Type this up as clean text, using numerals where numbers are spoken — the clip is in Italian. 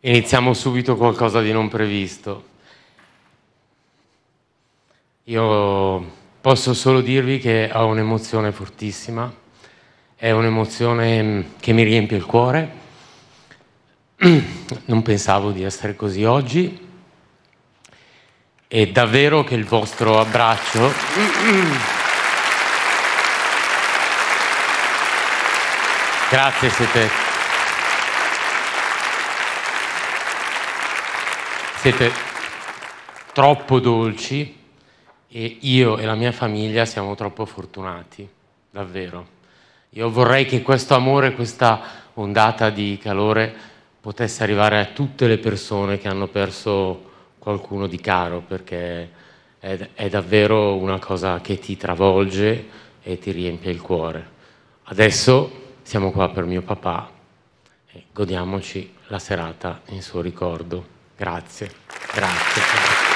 Iniziamo subito qualcosa di non previsto. Io posso solo dirvi che ho un'emozione fortissima, è un'emozione che mi riempie il cuore. Non pensavo di essere così oggi e davvero che il vostro abbraccio grazie, siete troppo dolci e io e la mia famiglia siamo troppo fortunati, davvero. Io vorrei che questo amore, questa ondata di calore potesse arrivare a tutte le persone che hanno perso qualcuno di caro, perché è davvero una cosa che ti travolge e ti riempie il cuore. Adesso siamo qua per mio papà e godiamoci la serata in suo ricordo. Grazie, grazie.